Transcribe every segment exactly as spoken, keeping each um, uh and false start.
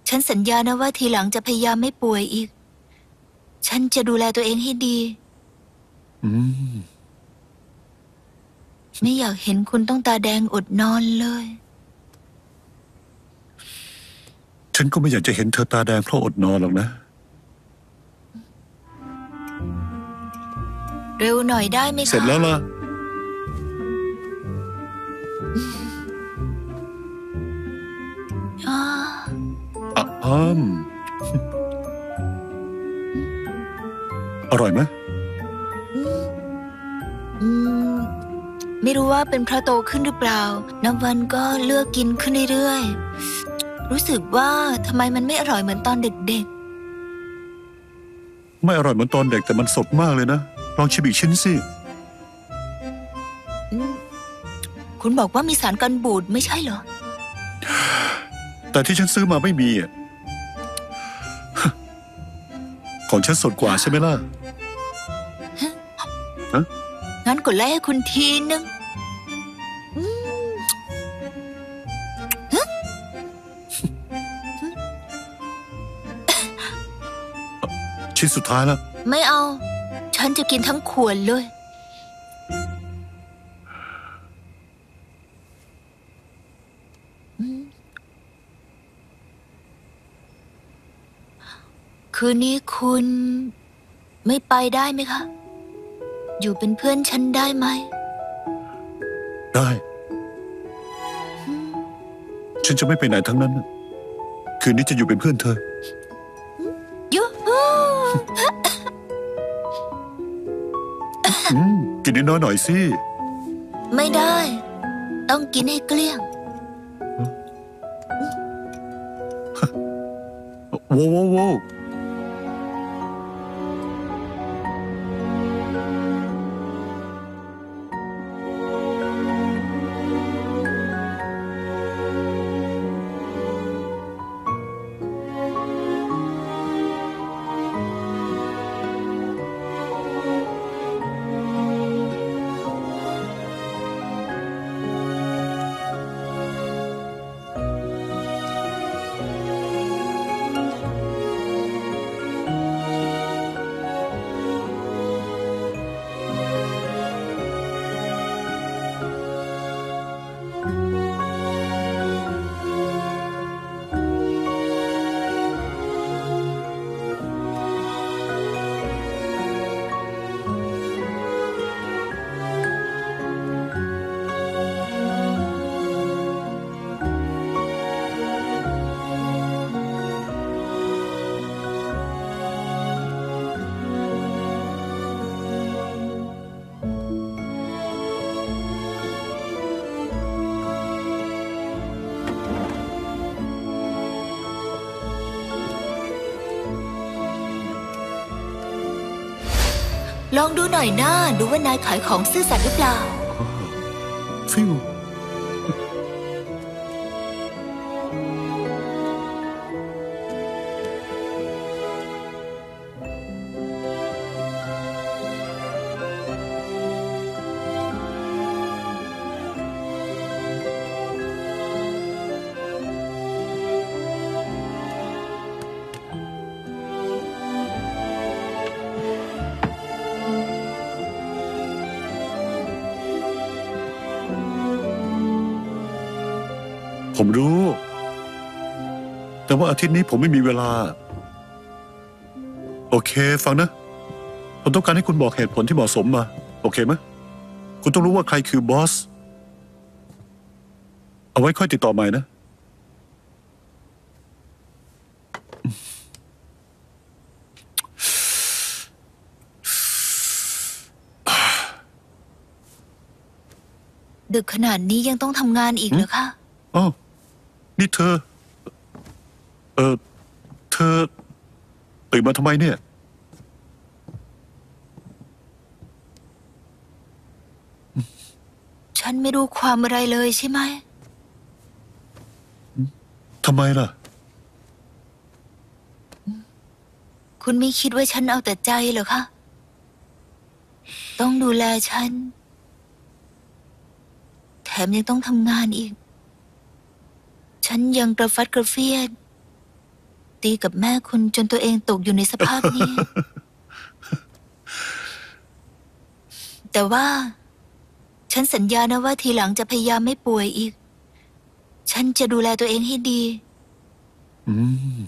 ฉันสัญญานะว่าทีหลังจะพยายามไม่ป่วยอีกฉันจะดูแลตัวเองให้ดีอืมไม่อยากเห็นคุณต้องตาแดงอดนอนเลยฉันก็ไม่อยากจะเห็นเธอตาแดงเพราะอดนอนหรอกนะเร็วหน่อยได้ไหมคะเสร็จแล้วล่ะอ๋ออ่ะอืมอร่อยไหมอืมไม่รู้ว่าเป็นเพราะโตขึ้นหรือเปล่านับวันก็เลือกกินขึ้นเรื่อยๆรู้สึกว่าทำไมมันไม่อร่อยเหมือนตอนเด็กๆไม่อร่อยเหมือนตอนเด็กแต่มันสดมากเลยนะลองชิมอีกชิ้นสิคุณบอกว่ามีสารกันบูดไม่ใช่เหรอแต่ที่ฉันซื้อมาไม่มีของฉันสดกว่าใช่ไหมล่ะงั้นกดไลค์ให้คุณทีนึงชิ้นสุดท้ายแล้วไม่เอาฉันจะกินทั้งขวดเลยคืนนี้คุณไม่ไปได้ไหมคะอยู่เป็นเพื่อนฉันได้ไหมได้ฉันจะไม่ไปไหนทั้งนั้นคืนนี้จะอยู่เป็นเพื่อนเธอยูฮูกินน้อยๆหน่อยสิไม่ได้ต้องกินให้เกลี้ยงโว้โว้โว้ลองดูหน่อยนะดูว่านายขายของซื่อสัตย์หรือเปล่าฟิวผมรู้แต่ว่าอาทิตย์นี้ผมไม่มีเวลาโอเคฟังนะผมต้องการให้คุณบอกเหตุผลที่เหมาะสมมาโอเคไหมคุณต้องรู้ว่าใครคือบอสเอาไว้ค่อยติดต่อใหม่นะดึกขนาดนี้ยังต้องทำงานอีกเหรอคะอ๋อนี่เธอเออเธอตื่นมาทำไมเนี่ยฉันไม่รู้ความอะไรเลยใช่ไหมทำไมล่ะคุณไม่คิดว่าฉันเอาแต่ใจเหรอคะต้องดูแลฉันแถมยังต้องทำงานอีกฉันยังกระฟัดกระเฟียดตีกับแม่คุณจนตัวเองตกอยู่ในสภาพนี้ แต่ว่า ฉันสัญญานะว่าทีหลังจะพยายามไม่ป่วยอีก ฉันจะดูแลตัวเองให้ดีอืม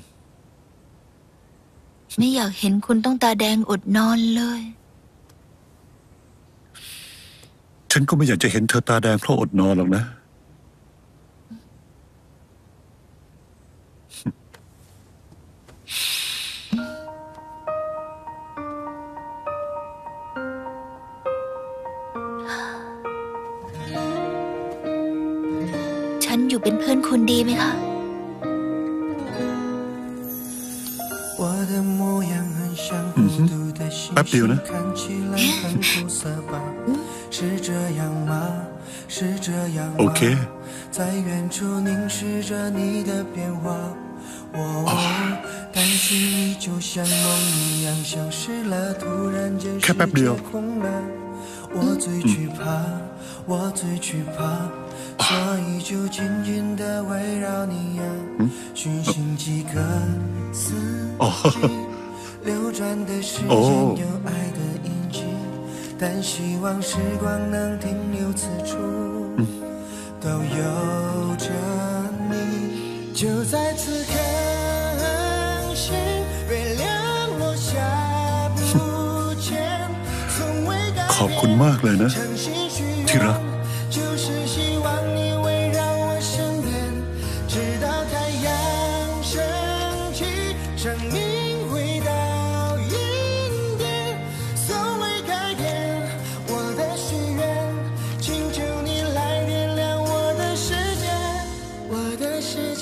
ไม่อยากเห็นคุณต้องตาแดงอดนอนเลยฉันก็ไม่อยากจะเห็นเธอตาแดงเพราะอดนอนหรอกนะฉันอยู่เป็นเพื่อนคุณดีไหมคะ我的模样很像孤独的星แป๊บเดียว星นะ看起来很苦涩吧是这样吗是这样吗โอเค在远处凝视着你的变化我担心你就像梦一样消失了突然间世แค่แป๊บเดียว界空了我最惧怕我最惧怕所以就紧紧地围绕你呀寻寻几个四季流转的时间有爱的印记但希望时光能停留此处都有着你就在此刻恒星月亮落下不见从未改ขอบคุณมากเลยนะ诚心许ที่รัก愿就是希望你围绕我身边直到太阳升起生命回到原点从未改变我的许愿请求你来点亮我的世界我的世界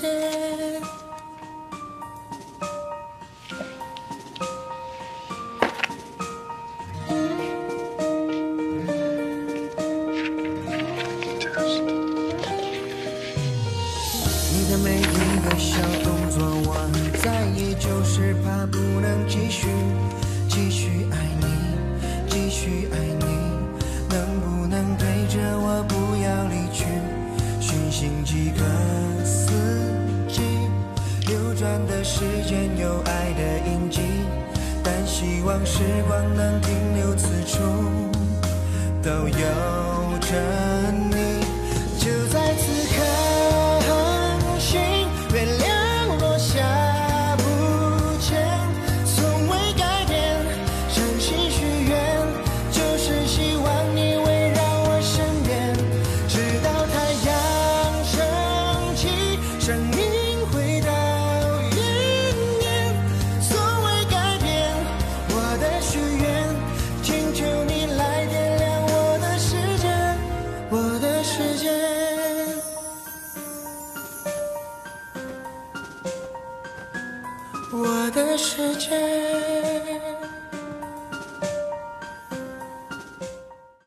你的每一个小动作我很在意就是怕不能继续继续爱你继续爱你能不能陪着我不要离去寻寻几个四季流转的时间有爱的印记但希望时光能停留此处都有着你就在此刻恒星月亮落下不见从未改变诚心许愿就是希望你围绕我身边直到太阳升起生命回到原点从未改变我的许愿请求你来点亮我的世界我的世界我的世界